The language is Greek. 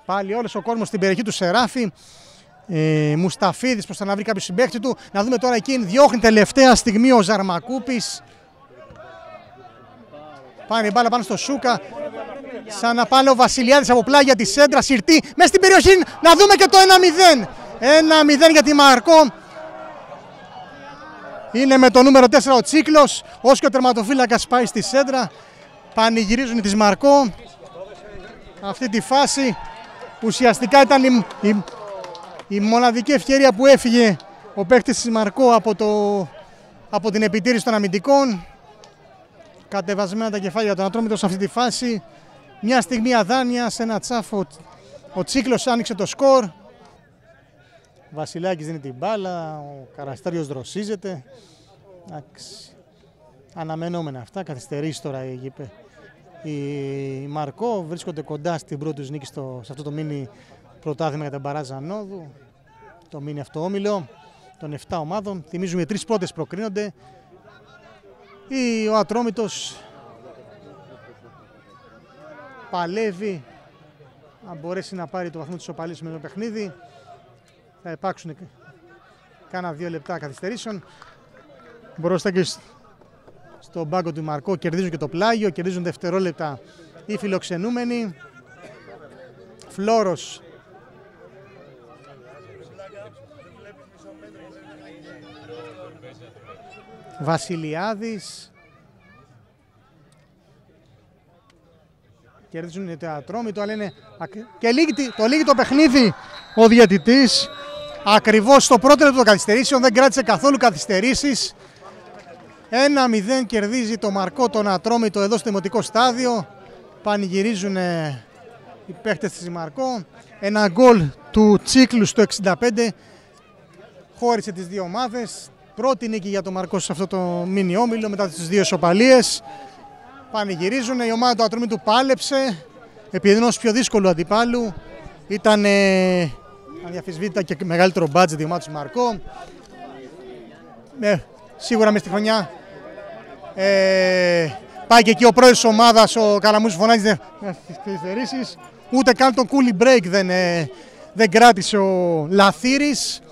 Πάλι όλος ο κόσμος στην περιοχή του Σεράφη. Μουσταφίδης προς να βρει κάποιο συμπαίχτη του. Να δούμε τώρα εκείνη, διώχνει τελευταία στιγμή ο Ζαρμακούπης. Πάνε η μπάλα πάνω στο Σούκα. Σαν να πάνε ο Βασιλιάδης από πλάγια τη σέντρα, συρτή μέσα στην περιοχή. Να δούμε και το 1-0. 1-0 για τη Μαρκό. Είναι με το νούμερο 4 ο Τσίκλος. Όσο και ο τερματοφύλακας πάει στη σέντρα. Πανηγυρίζουν οι της Μαρκό. Αυτή τη φάση ουσιαστικά ήταν η μοναδική ευκαιρία που έφυγε ο παίκτης της Μαρκό από την επιτήρηση των αμυντικών. Κατεβασμένα τα κεφάλια των Ατρόμητων σε αυτή τη φάση. Μια στιγμή αδάνεια, σε ένα τσάφο ο Τσίκλος άνοιξε το σκορ. Βασιλάκης δίνει την μπάλα, ο Καραστάριος δροσίζεται. Αναμενόμενα αυτά, καθυστερήσει τώρα η Μαρκό. Βρίσκονται κοντά στην πρώτη τους νίκη σε αυτό το μίνι πρωτάθλημα για τα μπαράζ ανόδου. Το μίνι αυτό όμιλο των 7 ομάδων. Θυμίζουμε οι 3 πρώτες προκρίνονται. Ο Ατρόμητος παλεύει αν μπορέσει να πάρει το βαθμό της ισοπαλίας με το παιχνίδι. Θα υπάρξουν κάνα 2 λεπτά καθυστερήσεων. Μπροστά και στον πάγκο του Μαρκό κερδίζουν και το πλάγιο, κερδίζουν δευτερόλεπτα οι φιλοξενούμενοι. Φλόρος Βασιλιάδης. Κερδίζουν το Ατρόμητο, αλλά είναι και λύγει το παιχνίδι ο διαιτητής. Ακριβώς στο πρώτο λεπτό των καθυστερήσεων, δεν κράτησε καθόλου καθυστερήσεις. 1-0 κερδίζει το Μαρκό τον Ατρόμητο εδώ στο δημοτικό στάδιο. Πανηγυρίζουν οι παίχτες της Μαρκό. Ένα γκολ του Τσίκλου στο 65 χώρισε τις δύο ομάδες. Πρώτη νίκη για το Μαρκό σε αυτό το μίνι όμιλο μετά τις 2 ισοπαλίες. Πανηγυρίζουν, η ομάδα του Ατρόμητου πάλεψε επί ενός πιο δύσκολου αντιπάλου. Ήταν αδιαφυσβήτητα και μεγαλύτερο μπάτζετ η ομάδα του Μαρκό. Σίγουρα μες στη χρονιά πάει και εκεί ο πρόεδρος της ομάδας, ο Καλαμούζης, φωνάζει στις καθυστερήσεις. Ούτε καν τον cooling break δεν κράτησε ο Λαθύρης.